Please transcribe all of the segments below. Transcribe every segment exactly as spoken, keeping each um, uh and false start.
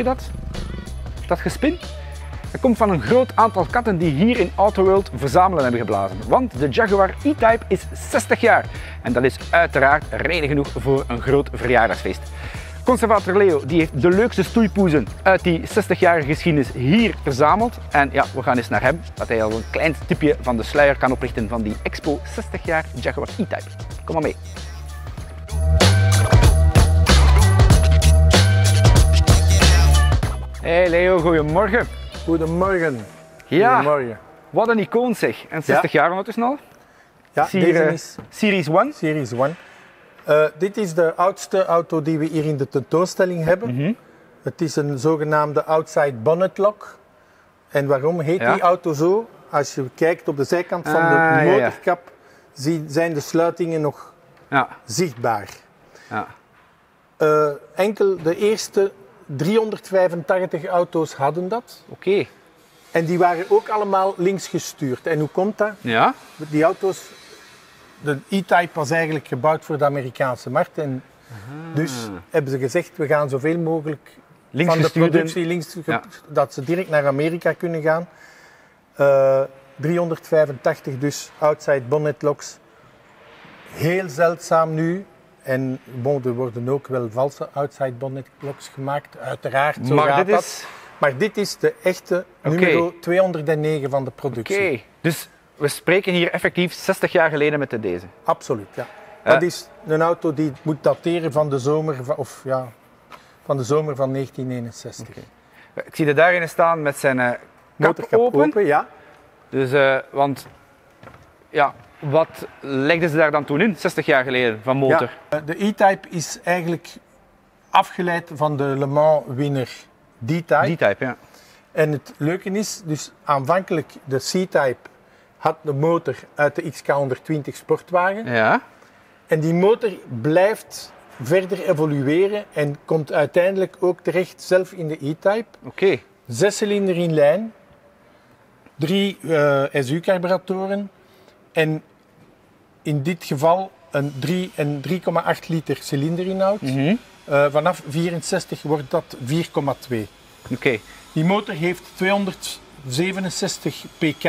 je dat? Dat gespin? Dat komt van een groot aantal katten die hier in Autoworld verzamelen hebben geblazen. Want de Jaguar E-Type is zestig jaar. En dat is uiteraard reden genoeg voor een groot verjaardagsfeest. Conservator Leo die heeft de leukste stoeipoezen uit die zestig-jarige geschiedenis hier verzameld. En ja, we gaan eens naar hem, dat hij al een klein tipje van de sluier kan oplichten van die Expo zestig jaar Jaguar E-Type. Kom maar mee. Hey Leo, goedemorgen. Goedemorgen. Ja, Goedemorgen. Wat een icoon zeg. En zestig ja. jaar ondertussen al. Ja, Sier, deze is Series one. Series one. Uh, dit is de oudste auto die we hier in de tentoonstelling hebben. Mm-hmm. Het is een zogenaamde outside bonnet lock. En waarom heet ja. die auto zo? Als je kijkt op de zijkant van ah, de motorkap, ja, ja. zijn de sluitingen nog ja. zichtbaar. Ja. Uh, enkel de eerste driehonderdvijfentachtig auto's hadden dat. Oké. Okay. En die waren ook allemaal links gestuurd. En hoe komt dat? Ja. Die auto's, de E-Type was eigenlijk gebouwd voor de Amerikaanse markt. En aha. dus hebben ze gezegd, we gaan zoveel mogelijk links van de productie links, ja. dat ze direct naar Amerika kunnen gaan. Uh, driehonderdvijfentachtig dus, outside bonnet locks. Heel zeldzaam nu. En bon, er worden ook wel valse outside bonnet locks gemaakt, uiteraard. Zo maar, gaat dit dat. Is... maar dit is de echte okay. nummer tweehonderdnegen van de productie. Oké, okay. Dus we spreken hier effectief zestig jaar geleden met de deze? Absoluut, ja. Uh. Dat is een auto die moet dateren van de zomer van, of, ja, van, de zomer van negentien eenenzestig. Okay. Ik zie er daarin staan met zijn uh, kap motorkap open. open. Ja. Dus, uh, want... Ja, wat legden ze daar dan toen in, zestig jaar geleden, van motor? Ja, de E-Type is eigenlijk afgeleid van de Le Mans winner D-Type. D-Type, ja. En het leuke is, dus aanvankelijk de C-Type had de motor uit de X K honderdtwintig sportwagen. Ja. En die motor blijft verder evolueren en komt uiteindelijk ook terecht zelf in de E-Type. Oké. Okay. Zescilinder in lijn, drie uh, S U-carburatoren. En in dit geval een drie komma acht liter cilinderinhoud. Mm-hmm. Uh, vanaf vierenzestig wordt dat vier komma twee. Oké. Okay. Die motor heeft tweehonderdzevenenzestig pk,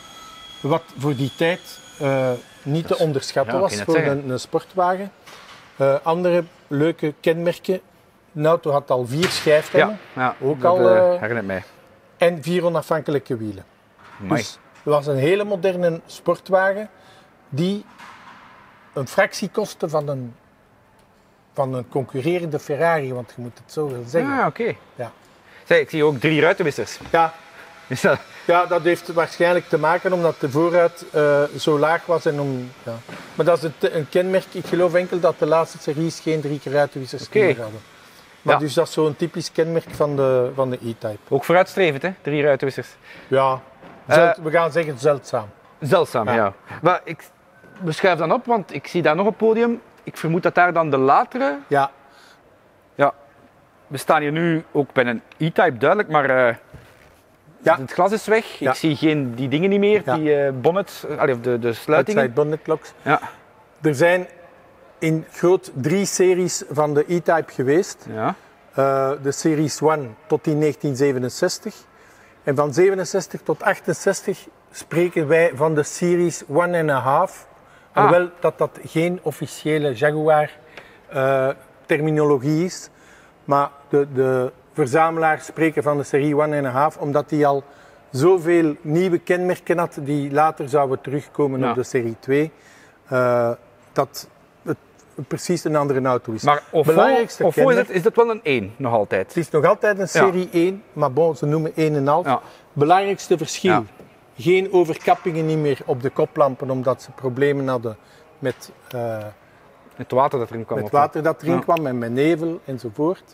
wat voor die tijd uh, niet te onderschatten ja, was voor een, een sportwagen. Uh, andere leuke kenmerken. De auto had al vier schijfremmen. Ja, ja, ook dat al. Uh, herinner mij. En vier onafhankelijke wielen. Amai. Dus het was een hele moderne sportwagen die een fractie kostte van een, van een concurrerende Ferrari, want je moet het zo wel zeggen. Ah, oké. Okay. Ja. Zeg, ik zie ook drie ruitenwissers. Ja. Is dat... ja, dat heeft waarschijnlijk te maken omdat de voorruit uh, zo laag was. En om, ja. Maar dat is een, een kenmerk. Ik geloof enkel dat de laatste series geen drie keer ruitenwissers okay. hadden. Maar ja. dus dat is zo'n typisch kenmerk van de, van de E-Type. Ook vooruitstrevend, hè? Drie ruitenwissers. Ja. Zeld, uh, we gaan zeggen zeldzaam. Zeldzaam, ja. ja. Maar ik beschrijf dan op, want ik zie daar nog op het podium. Ik vermoed dat daar dan de latere... Ja. Ja. We staan hier nu ook bij een E-Type, duidelijk, maar uh, ja. het glas is weg. Ja. Ik zie geen, die dingen niet meer, ja. die uh, bonnet, allee, de, de sluitingen. Outside bonnet locks. Ja. Er zijn in groot drie series van de E-Type geweest. Ja. Uh, de Series one tot in negentien zevenenzestig. En van zevenenzestig tot achtenzestig spreken wij van de Series one and a half. Ah. Hoewel dat dat geen officiële Jaguar uh, terminologie is. Maar de, de verzamelaars spreken van de serie one and a half, omdat die al zoveel nieuwe kenmerken had die later zouden terugkomen ja. op de serie twee. Uh, dat het precies een andere auto is. Maar of belangrijkste of kenmerk, is, het, is dat wel een één nog altijd? Het is nog altijd een serie ja. één, maar bon, ze noemen één komma vijf. Ja. Belangrijkste verschil, ja. geen overkappingen niet meer op de koplampen, omdat ze problemen hadden met... Uh, Het water dat erin kwam. Met water dat erin ja. kwam en met nevel enzovoort.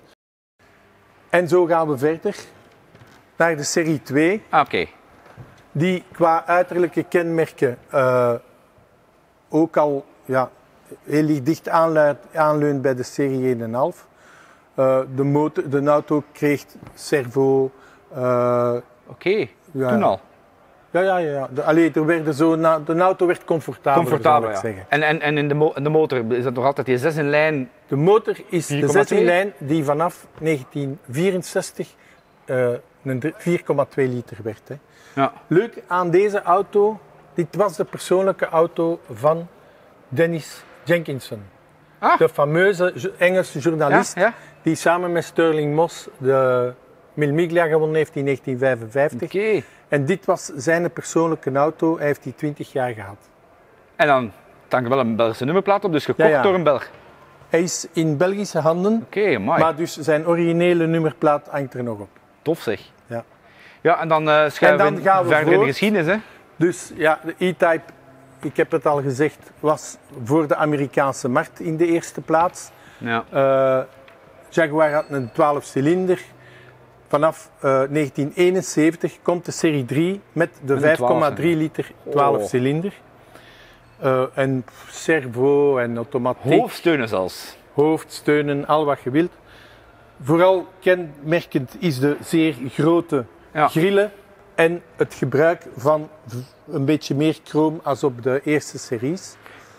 En zo gaan we verder naar de serie twee. Ah, oké. Okay. Die qua uiterlijke kenmerken uh, ook al ja, heel dicht aanluid, aanleunt bij de serie één komma vijf. Uh, de, motor, de auto kreeg servo. Uh, oké, okay. ja, toen al? Ja, Ja, ja, ja. De, allee, er werd zo na, de auto werd comfortabeler, Comfortabel, zal ik ja. zeggen. En, en, en in de, mo de motor, is dat nog altijd die zes in lijn? De motor is vier de komma zes in twee? lijn die vanaf negentien vierenzestig uh, een vier komma twee liter werd. Hè. Ja. Leuk aan deze auto, dit was de persoonlijke auto van Dennis Jenkinson. Ah. De fameuze jo- Engelse journalist Ja, ja. die samen met Sterling Moss de Mille Miglia gewonnen heeft in negentien vijfenvijftig. Oké. En dit was zijn persoonlijke auto, hij heeft die twintig jaar gehad. En dan hangt er wel een Belgische nummerplaat op, dus gekocht Ja, ja. door een Belg. Hij is in Belgische handen, Oké, mooi. maar dus zijn originele nummerplaat hangt er nog op. Tof zeg. Ja. Ja, en dan uh, schuiven En dan we gaan we verder in de voort. geschiedenis. Hè? Dus ja, de E-Type, ik heb het al gezegd, was voor de Amerikaanse markt in de eerste plaats. Ja. Uh, Jaguar had een twaalf cilinder. Vanaf uh, negentien eenenzeventig komt de serie drie met de een vijf komma drie twaalf, liter twaalf Oh. cilinder. Uh, en servo en automatiek, Hoofdsteunen zelfs. hoofdsteunen, al wat je wilt. Vooral kenmerkend is de zeer grote Ja. grillen en het gebruik van v- een beetje meer chroom als op de eerste series.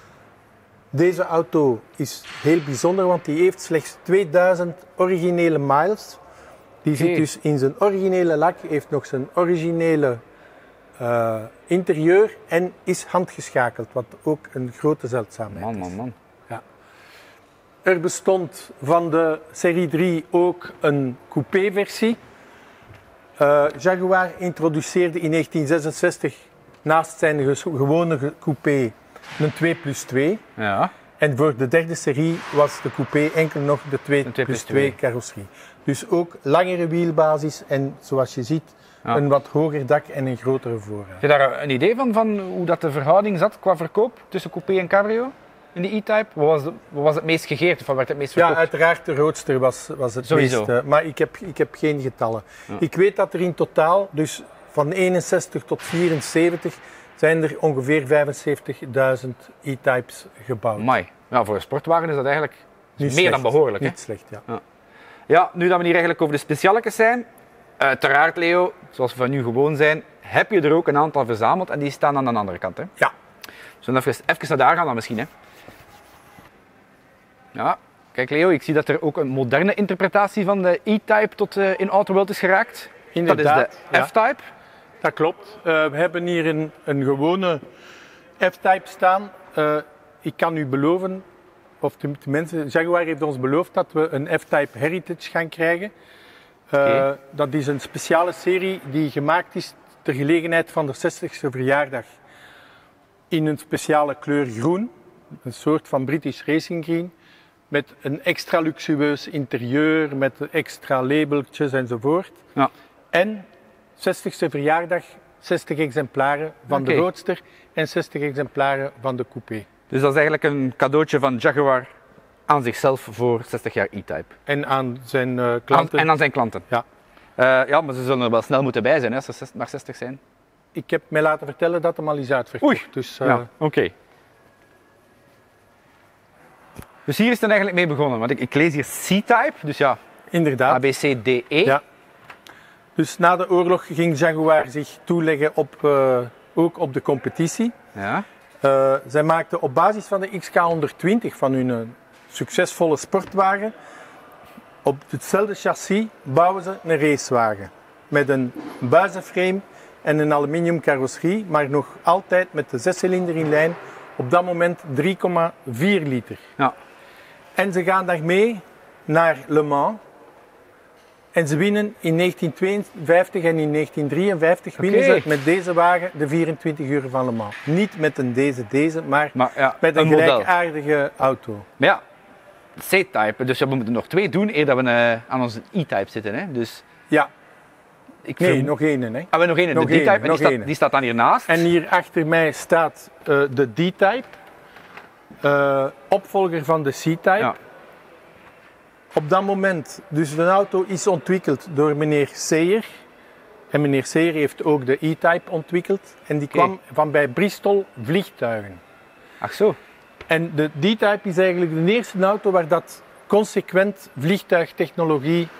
Deze auto is heel bijzonder, want die heeft slechts tweeduizend originele miles. Die zit Oké. dus in zijn originele lak, heeft nog zijn originele uh, interieur en is handgeschakeld, wat ook een grote zeldzaamheid Man, is. man, man. Er bestond van de serie drie ook een coupé-versie. Uh, Jaguar introduceerde in negentien zesenzestig naast zijn ges- gewone ge- coupé een twee plus twee. Ja. En voor de derde serie was de coupé enkel nog de twee Een twee plus plus twee. twee carrosserie. Dus ook langere wielbasis en zoals je ziet Ja. een wat hoger dak en een grotere voorruit. Heb je daar een idee van, van hoe dat de verhouding zat qua verkoop tussen coupé en cabrio in de E-Type? Wat was, de- wat was het meest gegeerd of wat werd het meest Ja, verkocht? uiteraard de roadster was, was het Sowieso. meest. uh, maar ik heb, ik heb geen getallen. Ja. Ik weet dat er in totaal, dus van eenenzestig tot vierenzeventig, zijn er ongeveer vijfenzeventigduizend E-Types gebouwd. Amai. Ja, voor een sportwagen is dat eigenlijk Niet meer dan slecht. behoorlijk. Hè? Niet slecht, ja. Ja, nu dat we hier eigenlijk over de specialetjes zijn, uiteraard Leo, zoals we van nu gewoon zijn, heb je er ook een aantal verzameld en die staan aan de andere kant. Hè? Ja. Zullen we even, even naar daar gaan dan misschien? Hè? Ja, kijk Leo, ik zie dat er ook een moderne interpretatie van de E-Type tot uh, in Autoworld is geraakt. Inderdaad, Dat is de ja. F-Type. Dat klopt. Uh, we hebben hier een, een gewone F-Type staan. Uh, ik kan u beloven, of de, de mensen, Jaguar heeft ons beloofd dat we een F-Type Heritage gaan krijgen. Uh, Oké. Dat is een speciale serie die gemaakt is ter gelegenheid van de zestigste verjaardag. In een speciale kleur groen, een soort van British Racing Green. Met een extra luxueus interieur, met extra labeltjes enzovoort. Ja. En zestigste verjaardag, zestig exemplaren van Oké. de Roadster en zestig exemplaren van de Coupé. Dus dat is eigenlijk een cadeautje van Jaguar aan zichzelf voor zestig jaar E-Type. En aan zijn uh, Aan- klanten. En aan zijn klanten. Ja. Uh, ja, maar ze zullen er wel snel moeten bij zijn hè, als ze zes- maar zestig zijn. Ik heb mij laten vertellen dat hem al is uitverkocht. Oei. Dus, uh, Ja, oké. Dus hier is het eigenlijk mee begonnen, want ik, ik lees hier C-Type, dus ja, Inderdaad. A, B, C, D, E. Ja. Dus na de oorlog ging Jaguar zich toeleggen op, uh, ook op de competitie. Ja. Uh, zij maakten op basis van de X K honderdtwintig, van hun uh, succesvolle sportwagen, op hetzelfde chassis bouwen ze een racewagen. Met een buizenframe en een aluminium carrosserie, maar nog altijd met de zescilinder in lijn. Op dat moment drie komma vier liter. Ja. En ze gaan daarmee naar Le Mans. En ze winnen in negentien tweeënvijftig en in negentien drieënvijftig winnen Oké. ze met deze wagen de vierentwintig uur van Le Mans. Niet met een deze, deze, maar, Maar ja, met een, een model. gelijkaardige auto. Maar ja, C-Type, dus ja, we moeten nog twee doen eer dat we uh, aan onze E-Type zitten. Hè. Dus Ja, ik nee, verm- nog één. Hè. Ah, we nog één, nog de D-Type, één, en die nog staat, één. die staat dan hiernaast. En hier achter mij staat uh, de D-Type, uh, opvolger van de C-Type. Ja. Op dat moment, dus de auto is ontwikkeld door meneer Sayer. En meneer Sayer heeft ook de E-Type ontwikkeld. En die Oké. kwam van bij Bristol Vliegtuigen. Ach zo. En de D-Type is eigenlijk de eerste auto waar dat consequent vliegtuigtechnologie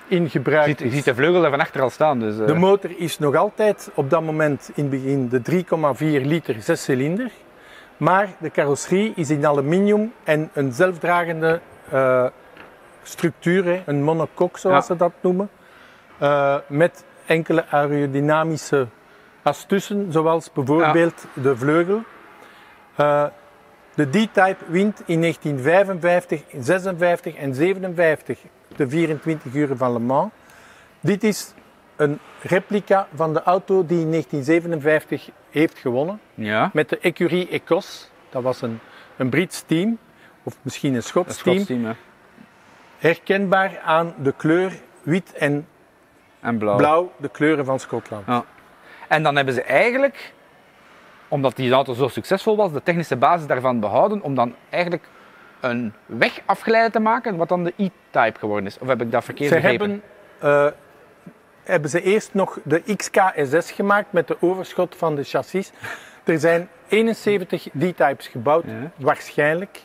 in gebruik Je ziet, je is. ziet de vleugel daar van achter al staan. Dus, uh... De motor is nog altijd op dat moment in het begin de drie komma vier liter zescilinder. Maar de carrosserie is in aluminium en een zelfdragende uh, structuur, hè, een monocoque zoals Ja. ze dat noemen. Uh, met enkele aerodynamische astussen, zoals bijvoorbeeld ja. de vleugel. Uh, de D-Type wint in negentien vijfenvijftig, zesenvijftig en zevenenvijftig de vierentwintig uur van Le Mans. Dit is een replica van de auto die in negentien zevenenvijftig heeft gewonnen. Ja. Met de Écurie Écosse. Dat was een, een Brits team, of misschien een Schots Dat team. Schots team, hè. Herkenbaar aan de kleur wit en, En blauw. blauw, de kleuren van Schotland. Ja. En dan hebben ze eigenlijk, omdat die auto zo succesvol was, de technische basis daarvan behouden om dan eigenlijk een weg afgeleide te maken, wat dan de E-Type geworden is. Of heb ik dat verkeerd Ze begrepen? hebben, uh, hebben ze eerst nog de X K S S gemaakt met de overschot van de chassis. Er zijn eenenzeventig D-Types gebouwd, Ja. waarschijnlijk.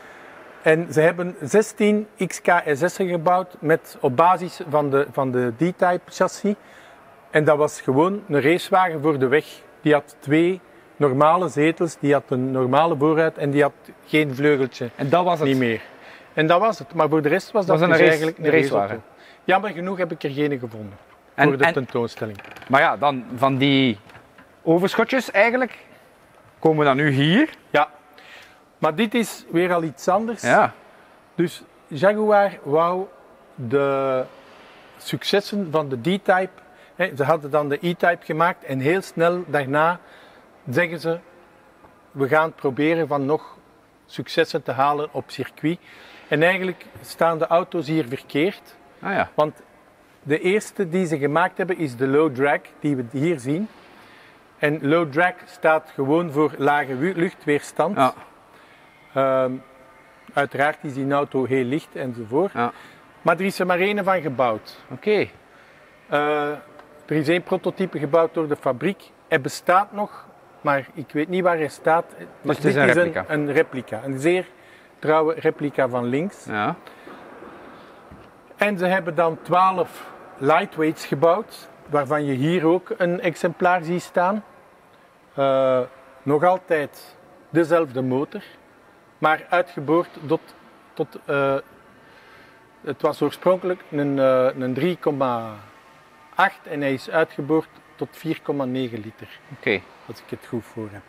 En ze hebben zestien X K S S'en gebouwd met, op basis van de, van de D-Type chassis. En dat was gewoon een racewagen voor de weg. Die had twee normale zetels, die had een normale voorruit en die had geen vleugeltje. En dat was het. Niet meer. En dat was het. Maar voor de rest was dat Was dus een race- eigenlijk een racewagen. raceauto. Jammer genoeg heb ik er geen gevonden En- voor de en- tentoonstelling. Maar ja, dan van die overschotjes eigenlijk, komen we dan nu hier. Ja, maar dit is weer al iets anders. Ja. Dus Jaguar wou de successen van de D-Type, hè, ze hadden dan de E-Type gemaakt en heel snel daarna zeggen ze, we gaan proberen van nog successen te halen op circuit. En eigenlijk staan de auto's hier verkeerd, Ah ja. want de eerste die ze gemaakt hebben is de low drag, die we hier zien. En low drag staat gewoon voor lage wu- luchtweerstand. Ja. Ehm, uiteraard is die auto heel licht enzovoort. Ja. Maar er is er maar één van gebouwd. Oké. Eh, er is één prototype gebouwd door de fabriek. Hij bestaat nog, maar ik weet niet waar hij staat. Maar het is dit een is replica. een, een replica. Een zeer trouwe replica van links. Ja. En ze hebben dan twaalf lightweights gebouwd, waarvan je hier ook een exemplaar ziet staan. Eh, nog altijd dezelfde motor, maar uitgeboord tot, tot eh, het was oorspronkelijk een, eh, een drie komma acht en hij is uitgeboord tot vier komma negen liter, Oké. als ik het goed voor heb.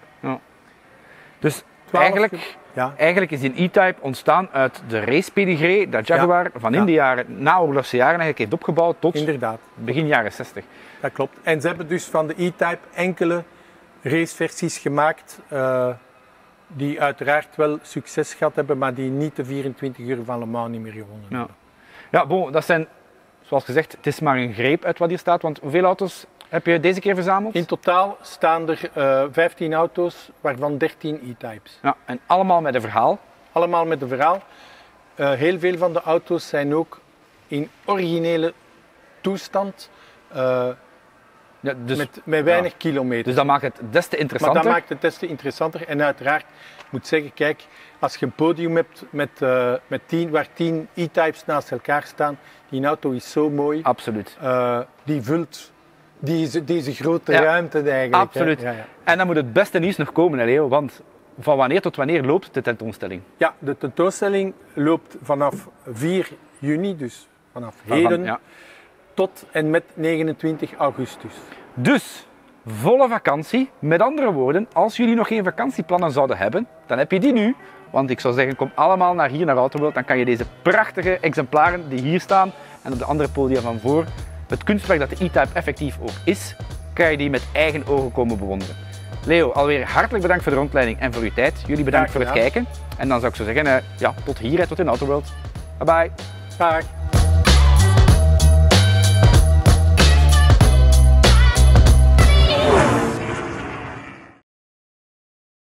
Dus twaalf eigenlijk, ge- Ja, eigenlijk is die E-Type ontstaan uit de race pedigree dat Jaguar van in Ja. de jaren, naoorlogse jaren eigenlijk heeft opgebouwd tot inderdaad, begin jaren zestig. dat klopt. En ze hebben dus van de E-Type enkele raceversies gemaakt, eh, die uiteraard wel succes gehad hebben, maar die niet de vierentwintig uur van Le Mans niet meer gewonnen Ja. hebben. Ja, bon, dat zijn, zoals gezegd, het is maar een greep uit wat hier staat. Want hoeveel auto's heb je deze keer verzameld? In totaal staan er eh, vijftien auto's, waarvan dertien E-Types. Ja, en allemaal met een verhaal. Allemaal met een verhaal. Eh, heel veel van de auto's zijn ook in originele toestand, eh, Ja, dus, met, met weinig ja. kilometer. dus dat maakt het des te Maar interessanter. dat maakt het des te interessanter. En uiteraard, ik moet zeggen, kijk, als je een podium hebt met, eh, met tien, waar tien E-Types naast elkaar staan, die auto is zo mooi. Absoluut. Eh, die vult deze, deze grote Ja, ruimte eigenlijk. hè. Absoluut. Ja, ja. En dan moet het beste nieuws nog komen, hè, Leo. Want van wanneer tot wanneer loopt de tentoonstelling? Ja, de tentoonstelling loopt vanaf vier juni, dus vanaf Van- heden, ja. tot en met negenentwintig augustus. Dus, volle vakantie. Met andere woorden, als jullie nog geen vakantieplannen zouden hebben, dan heb je die nu. Want ik zou zeggen, kom allemaal naar hier, naar Autoworld. Dan kan je deze prachtige exemplaren die hier staan en op de andere podia van voor, het kunstwerk dat de E-Type effectief ook is, kan je die met eigen ogen komen bewonderen. Leo, alweer hartelijk bedankt voor de rondleiding en voor uw tijd. Jullie bedankt Graag voor het gedaan. kijken. En dan zou ik zo zeggen, eh, ja, tot hier, hè, tot in Autoworld. Bye bye. Dag.